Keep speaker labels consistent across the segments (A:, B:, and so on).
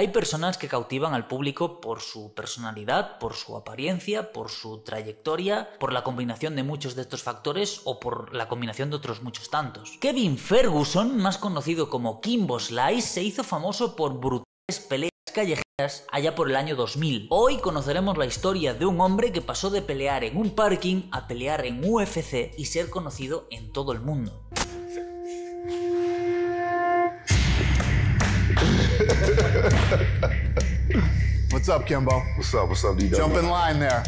A: Hay personas que cautivan al público por su personalidad, por su apariencia, por su trayectoria, por la combinación de muchos de estos factores o por la combinación de otros muchos tantos. Kevin Ferguson, más conocido como Kimbo Slice, se hizo famoso por brutales peleas callejeras allá por el año 2000. Hoy conoceremos la historia de un hombre que pasó de pelear en un parking a pelear en UFC y ser conocido en todo el mundo.
B: What's up, Kimbo?
C: What's up, D-Dog?
B: Jump in line there.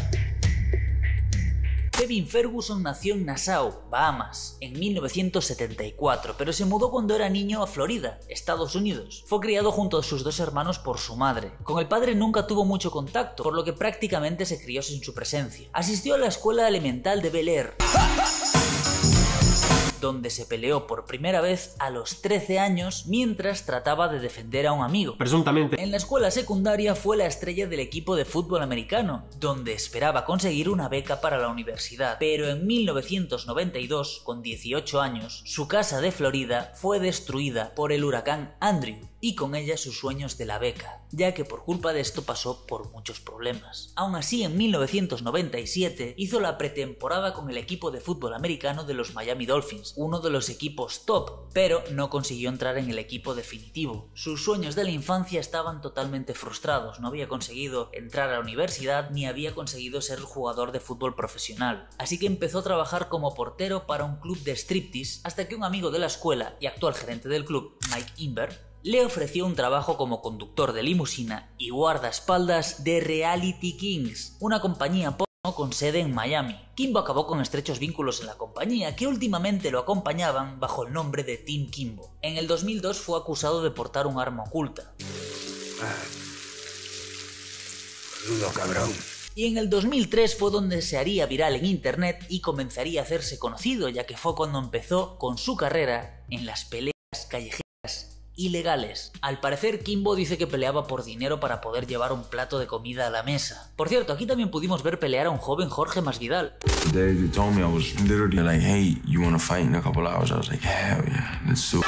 A: Kevin Ferguson nació en Nassau, Bahamas, en 1974, pero se mudó cuando era niño a Florida, Estados Unidos. Fue criado junto a sus dos hermanos por su madre. Con el padre nunca tuvo mucho contacto, por lo que prácticamente se crió sin su presencia. Asistió a la escuela elemental de Bel Air, donde se peleó por primera vez a los 13 años mientras trataba de defender a un amigo.
D: Presuntamente.
A: En la escuela secundaria fue la estrella del equipo de fútbol americano, donde esperaba conseguir una beca para la universidad. Pero en 1992, con 18 años, su casa de Florida fue destruida por el huracán Andrew y con ella sus sueños de la beca, ya que por culpa de esto pasó por muchos problemas. Aún así, en 1997 hizo la pretemporada con el equipo de fútbol americano de los Miami Dolphins, uno de los equipos top, pero no consiguió entrar en el equipo definitivo. Sus sueños de la infancia estaban totalmente frustrados, no había conseguido entrar a la universidad ni había conseguido ser jugador de fútbol profesional, así que empezó a trabajar como portero para un club de striptease hasta que un amigo de la escuela y actual gerente del club, Mike Inver, le ofreció un trabajo como conductor de limusina y guardaespaldas de Reality Kings, una compañía porno con sede en Miami. Kimbo acabó con estrechos vínculos en la compañía, que últimamente lo acompañaban bajo el nombre de Team Kimbo. En el 2002 fue acusado de portar un arma oculta.
C: Saludo, cabrón.
A: Y en el 2003 fue donde se haría viral en internet y comenzaría a hacerse conocido, ya que fue cuando empezó con su carrera en las peleas callejeras ilegales. Al parecer, Kimbo dice que peleaba por dinero para poder llevar un plato de comida a la mesa. Por cierto, aquí también pudimos ver pelear a un joven Jorge Masvidal.
E: They told me I was literally like, hey, you wanna fight in a couple hours? I was like, hell yeah, let's do it.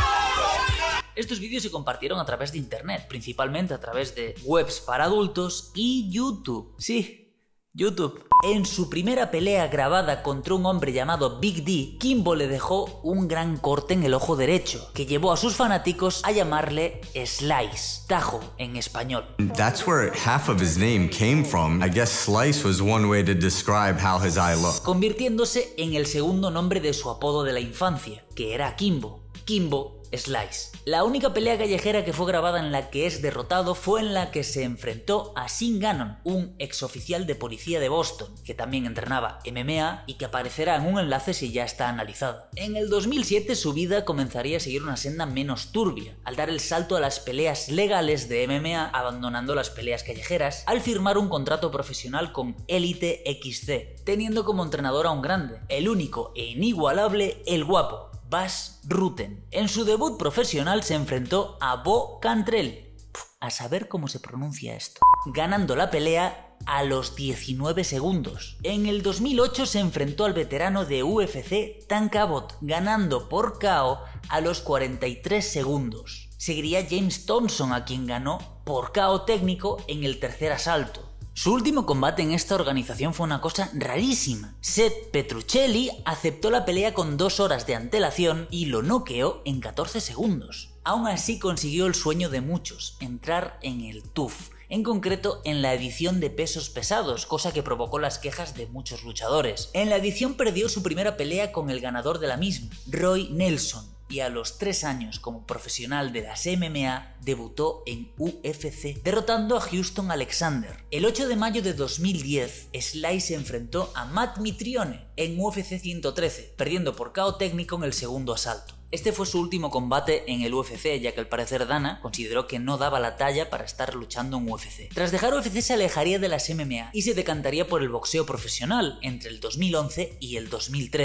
A: Estos vídeos se compartieron a través de internet, principalmente a través de webs para adultos y YouTube. Sí, YouTube. En su primera pelea grabada contra un hombre llamado Big D, Kimbo le dejó un gran corte en el ojo derecho, que llevó a sus fanáticos a llamarle Slice, tajo en español.
F: That's where half of his name came from. I guess Slice was one way to describe how his eye looked.
A: Convirtiéndose en el segundo nombre de su apodo de la infancia, que era Kimbo. Kimbo Slice. La única pelea callejera que fue grabada en la que es derrotado fue en la que se enfrentó a Sean Gannon, un exoficial de policía de Boston, que también entrenaba MMA y que aparecerá en un enlace si ya está analizado. En el 2007 su vida comenzaría a seguir una senda menos turbia, al dar el salto a las peleas legales de MMA, abandonando las peleas callejeras, al firmar un contrato profesional con Elite XC, teniendo como entrenador a un grande, el único e inigualable El Guapo, Bas Rutten. En su debut profesional se enfrentó a Bo Cantrell, a saber cómo se pronuncia esto, ganando la pelea a los 19 segundos. En el 2008 se enfrentó al veterano de UFC Tank Abbott, ganando por KO a los 43 segundos. Seguiría James Thompson, a quien ganó por KO técnico en el tercer asalto. Su último combate en esta organización fue una cosa rarísima. Seth Petruccelli aceptó la pelea con 2 horas de antelación y lo noqueó en 14 segundos. Aún así consiguió el sueño de muchos, entrar en el TUF, en concreto en la edición de pesos pesados, cosa que provocó las quejas de muchos luchadores. En la edición perdió su primera pelea con el ganador de la misma, Roy Nelson, y a los 3 años como profesional de las MMA debutó en UFC, derrotando a Houston Alexander. El 8 de mayo de 2010, Slice se enfrentó a Matt Mitrione en UFC 113, perdiendo por KO técnico en el segundo asalto. Este fue su último combate en el UFC, ya que al parecer Dana consideró que no daba la talla para estar luchando en UFC. Tras dejar UFC se alejaría de las MMA y se decantaría por el boxeo profesional entre el 2011 y el 2013.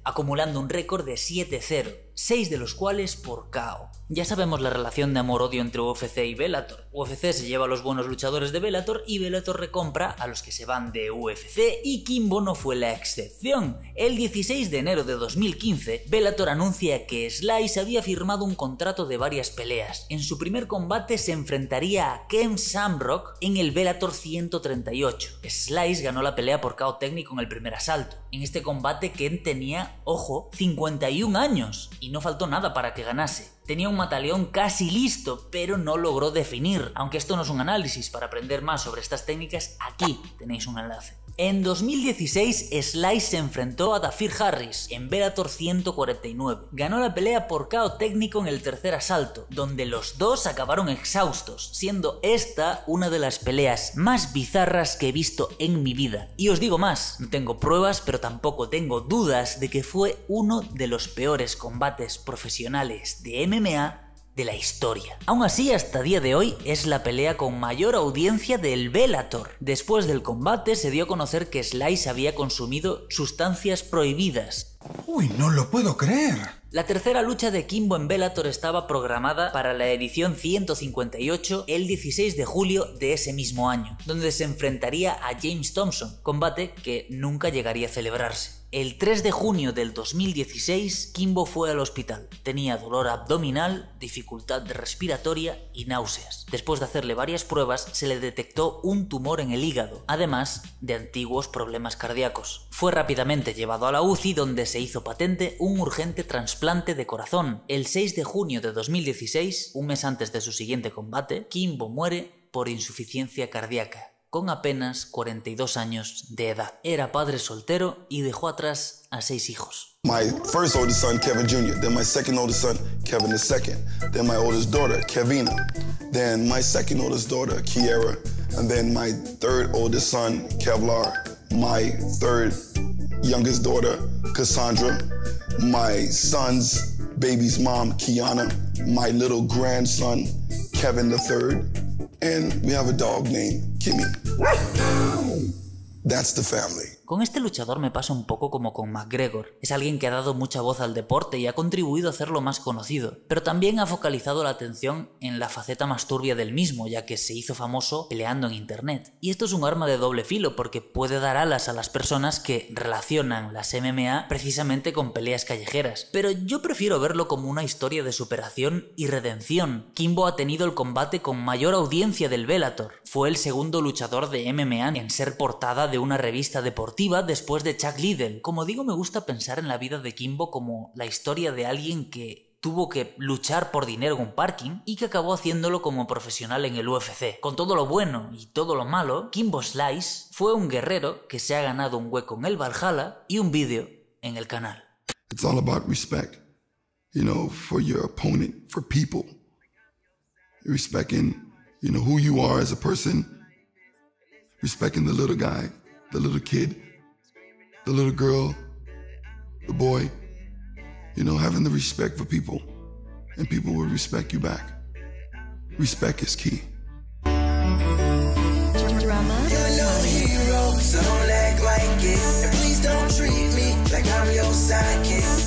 A: acumulando un récord de 7-0, 6 de los cuales por KO. Ya sabemos la relación de amor-odio entre UFC y Bellator. UFC se lleva a los buenos luchadores de Bellator y Bellator recompra a los que se van de UFC, y Kimbo no fue la excepción. El 16 de enero de 2015, Bellator anuncia que Slice había firmado un contrato de varias peleas. En su primer combate se enfrentaría a Ken Shamrock en el Bellator 138. Slice ganó la pelea por KO técnico en el primer asalto. En este combate Ken tenía, ojo, 51 años y no faltó nada para que ganase. Tenía un mataleón casi listo, pero no logró definir. Aunque esto no es un análisis, para aprender más sobre estas técnicas, aquí tenéis un enlace. En 2016, Slice se enfrentó a Dafir Harris en Bellator 149. Ganó la pelea por KO técnico en el tercer asalto, donde los dos acabaron exhaustos, siendo esta una de las peleas más bizarras que he visto en mi vida. Y os digo más, no tengo pruebas, pero tampoco tengo dudas de que fue uno de los peores combates profesionales de MMA de la historia. Aún así, hasta día de hoy es la pelea con mayor audiencia del Bellator. Después del combate se dio a conocer que Slice había consumido sustancias prohibidas.
D: Uy, no lo puedo creer.
A: La tercera lucha de Kimbo en Bellator estaba programada para la edición 158 el 16 de julio de ese mismo año, donde se enfrentaría a James Thompson, combate que nunca llegaría a celebrarse. El 3 de junio del 2016, Kimbo fue al hospital. Tenía dolor abdominal, dificultad respiratoria y náuseas. Después de hacerle varias pruebas, se le detectó un tumor en el hígado, además de antiguos problemas cardíacos. Fue rápidamente llevado a la UCI, donde se hizo patente un urgente trasplante de corazón. El 6 de junio de 2016, un mes antes de su siguiente combate, Kimbo muere por insuficiencia cardíaca, con apenas 42 años de edad. Era padre soltero y dejó atrás a 6 hijos.
C: My first oldest son, Kevin Jr., then my second oldest son, Kevin II, then my oldest daughter, Kevina, then my second oldest daughter, Kiera, and then my third oldest son, Kevlar, my third youngest daughter, Cassandra, my son's baby's mom, Kiana, my little grandson, Kevin III, and we have a dog named Kimmy. That's the family.
A: Con este luchador me pasa un poco como con McGregor. Es alguien que ha dado mucha voz al deporte y ha contribuido a hacerlo más conocido, pero también ha focalizado la atención en la faceta más turbia del mismo, ya que se hizo famoso peleando en internet. Y esto es un arma de doble filo, porque puede dar alas a las personas que relacionan las MMA precisamente con peleas callejeras. Pero yo prefiero verlo como una historia de superación y redención. Kimbo ha tenido el combate con mayor audiencia del Bellator. Fue el segundo luchador de MMA en ser portada de una revista deportiva después de Chuck Liddell. Como digo, me gusta pensar en la vida de Kimbo como la historia de alguien que tuvo que luchar por dinero en un parking y que acabó haciéndolo como profesional en el UFC. Con todo lo bueno y todo lo malo, Kimbo Slice fue un guerrero que se ha ganado un hueco en el Valhalla y un vídeo en el canal.
C: It's all about respect, you know, for your opponent, for people. Respecting, you know, who you are as a person. Respecting the little guy, the little kid, the little girl, the boy. You know, having the respect for people, and people will respect you back. Respect is key.
G: Drama. You're no hero, so don't act like it. And please don't treat me like I'm your sidekick.